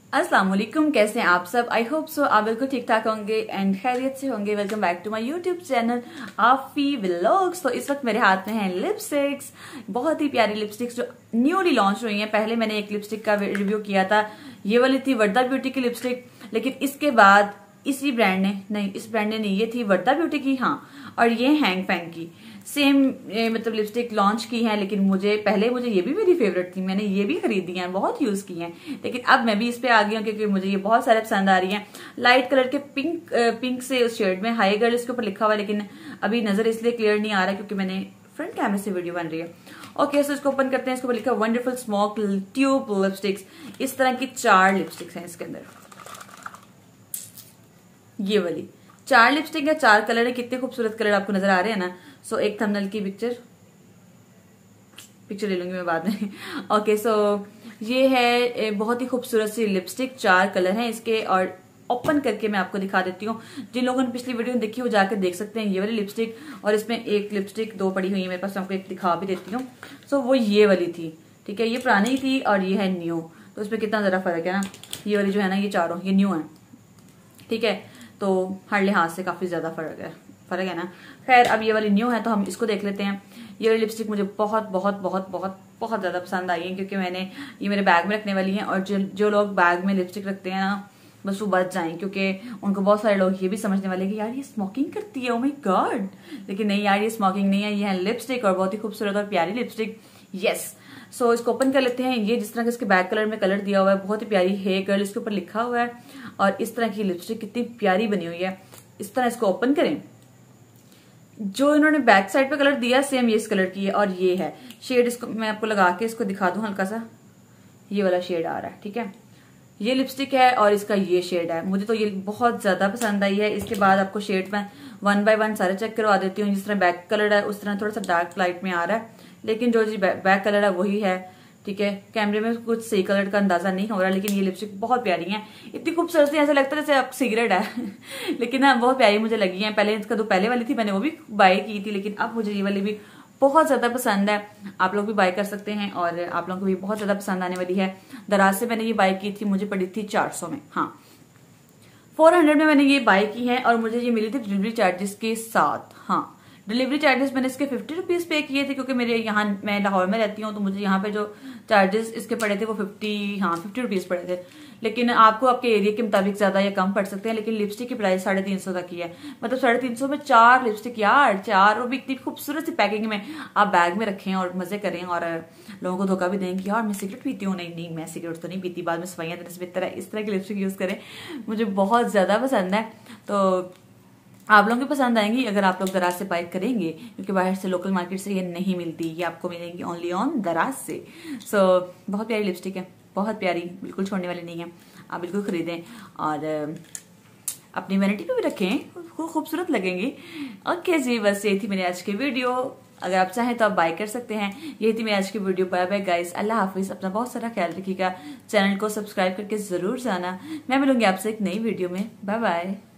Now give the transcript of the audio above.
अस्सलाम वालेकुम, कैसे हैं आप सब। आई होप सो आप बिल्कुल ठीक ठाक होंगे एंड खैरियत से होंगे। Welcome back to my YouTube channel Aafi vlogs. तो इस वक्त मेरे हाथ में है लिपस्टिक्स, बहुत ही प्यारी लिपस्टिक्स जो न्यूली लॉन्च हुई हैं। पहले मैंने एक लिपस्टिक का रिव्यू किया था, ये वाली थी वर्दा ब्यूटी की लिपस्टिक, लेकिन इसके बाद इसी ब्रांड ने नहीं, इस ब्रांड ने नहीं, ये थी वर्दा ब्यूटी की, हाँ, और ये हैंग फैंग की सेम मतलब लिपस्टिक लॉन्च की है। लेकिन मुझे ये भी मेरी फेवरेट थी, मैंने ये भी खरीदी है, बहुत यूज की है। लेकिन अब मैं भी इस पे आ गई हूँ क्योंकि मुझे ये बहुत सारे पसंद आ रही हैं। लाइट कलर के पिंक से उस शेड में, हाई गर्ल इसके ऊपर लिखा हुआ, लेकिन अभी नजर इसलिए क्लियर नहीं आ रहा क्योंकि मैंने फ्रंट कैमरे से वीडियो बन रही है। ओके, सो इसको ओपन करते हैं। इसके ऊपर लिखा वंडरफुल स्मोक ट्यूब लिपस्टिक्स। इस तरह की 4 लिपस्टिक्स हैं इसके अंदर, ये वाली 4 लिपस्टिक है, 4 कलर है। कितने खूबसूरत कलर आपको नजर आ रहे हैं ना। सो एक थंबनेल की पिक्चर ले लूंगी मैं बाद में। ओके, सो ये है बहुत ही खूबसूरत सी लिपस्टिक, 4 कलर हैं इसके, और ओपन करके मैं आपको दिखा देती हूँ। जिन लोगों ने पिछली वीडियो देखी वो जाकर देख सकते हैं। ये वाली लिपस्टिक, और इसमें एक लिपस्टिक 2 पड़ी हुई है मेरे पास, आपको एक दिखा भी देती हूँ। सो वो ये वाली थी, ठीक है, ये पुरानी थी और ये है न्यू। तो इसमें कितना जरा फर्क है ना। ये वाली जो है ना, ये चारों ये न्यू है, ठीक है, तो हर लिहाज से काफी ज्यादा फर्क है ना। खैर, अब ये वाली न्यू है तो हम इसको देख लेते हैं। ये वाली लिपस्टिक मुझे बहुत बहुत बहुत बहुत बहुत ज्यादा पसंद आई है क्योंकि ये मेरे बैग में रखने वाली है। और जो लोग बैग में लिपस्टिक रखते हैं ना, बस वो बच जाएं, क्योंकि उनको बहुत सारे लोग ये भी समझने वाले कि यार ये स्मोकिंग करती है, ओ माय गॉड। लेकिन नहीं यार, ये स्मोकिंग नहीं है, ये है लिपस्टिक, और बहुत ही खूबसूरत और प्यारी लिपस्टिक। यस, सो इसको ओपन कर लेते हैं। ये जिस तरह का इसके बैक कलर में कलर दिया हुआ है, बहुत ही प्यारी हे गर्ल इसके ऊपर लिखा हुआ है, और इस तरह की लिपस्टिक कितनी प्यारी बनी हुई है। इस तरह इसको ओपन करें। जो इन्होंने बैक साइड पे कलर दिया सेम ये इस कलर की है, और ये है शेड। इसको मैं आपको लगा के इसको दिखा दूं, हल्का सा ये वाला शेड आ रहा है, ठीक है। ये लिपस्टिक है और इसका ये शेड है। मुझे तो ये बहुत ज्यादा पसंद आई है। इसके बाद आपको शेड में 1 बाय 1 सारे चेक करवा देती हूँ। जिस तरह बैक कलर है उस तरह थोड़ा सा डार्क लाइट में आ रहा है, लेकिन जो जी बैक कलर है वही है, ठीक है। कैमरे में कुछ सही कलर का अंदाजा नहीं हो रहा, लेकिन ये लिपस्टिक बहुत प्यारी है, इतनी खूबसूरत सी, ऐसा लगता है जैसे अब सिगरेट है। लेकिन ना बहुत प्यारी मुझे लगी है। पहले इसका जो पहले वाली थी मैंने वो भी बाय की थी, लेकिन अब मुझे ये वाली भी बहुत ज्यादा पसंद है। आप लोग भी बाय कर सकते हैं और आप लोगों को भी बहुत ज्यादा पसंद आने वाली है। दराज से मैंने ये बाय की थी, मुझे पड़ी थी 400 में, हाँ 400 में मैंने ये बाय की है, और मुझे ये मिली थी डिलीवरी चार्जेस के साथ। हाँ, डिलीवरी चार्जेस मैंने इसके 50 रुपीज पे किए थे, क्योंकि मेरे यहाँ, मैं लाहौर में रहती हूँ, तो मुझे यहाँ पे जो चार्जेस इसके पड़े थे वो 50 रुपीज पड़े थे। लेकिन आपको आपके एरिया के मुताबिक ज्यादा या कम पड़ सकते हैं। लेकिन लिपस्टिक की प्राइस 350 तक की है, मतलब 350 में 4 लिपस्टिक यार, 4, और भी इतनी खूबसूरत सी पैकिंग में। आप बैग में रखें और मजे करें, और लोगों को धोखा भी देंगे यार मैं सिगरेट पीती हूँ। नहीं, मैं सिगरेट तो नहीं पीती, बाद में सफाइयां देने से बेहतर है इस तरह की लिपस्टिक यूज करें। मुझे बहुत ज्यादा पसंद है, तो आप लोगों को पसंद आएंगी अगर आप लोग दराज से बाय करेंगे, क्योंकि बाहर से लोकल मार्केट से ये नहीं मिलती, ये आपको मिलेंगी ओनली ऑन दराज से। सो बहुत प्यारी लिपस्टिक है, बहुत प्यारी, बिल्कुल छोड़ने वाली नहीं है। आप बिल्कुल खरीदें और अपनी वैनिटी पे भी रखें, खूबसूरत लगेंगी। ओके जी, बस ये थी मेरी आज की वीडियो। अगर आप चाहें तो आप बाय कर सकते हैं। ये थी मेरी आज की वीडियो। बाय बाय गाइस, अल्लाह हाफिज, अपना बहुत सारा ख्याल रखिएगा। चैनल को सब्सक्राइब करके जरूर जाना। मैं मिलूंगी आपसे एक नई वीडियो में। Bye bye.